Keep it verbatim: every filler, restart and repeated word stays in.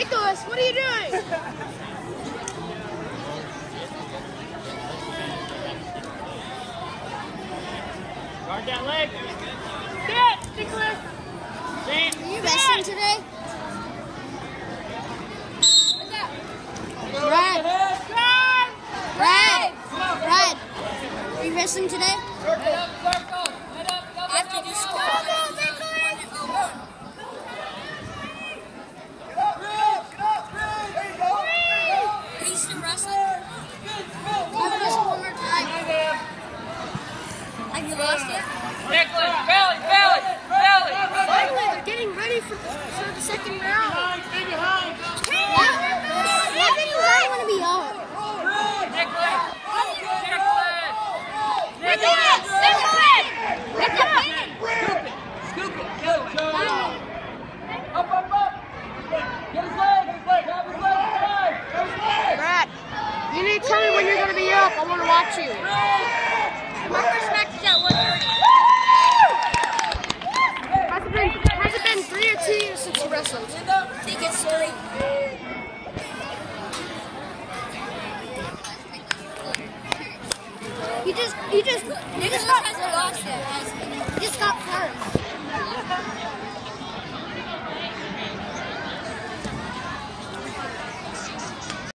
Nicholas, what are you doing? Guard that leg. Sit, Nicholas. Sit. Are you wrestling today? Brad. Brad. Brad. Are you wrestling today? Head up, circle. Head up, go, After the school. Are you still wrestling? I'll wrestle one more time. Have you lost yet? Nicholas, belly, belly, belly. Finally, they're getting ready for the, for the second round. Stay behind. I think you might want to be up. Nicholas, Nicholas. Nicholas! Nicholas! Nicholas! Scoop it, the other way. Up, up, up. Get his leg, grab his leg, grab his leg. Brad, you need to tell me when you're going to be up. I want to watch you. My first match is at one thirty. Has it been, has it been three or two years since you wrestled? I think it's three. You just, you just, you just got, has a loss yet. You just got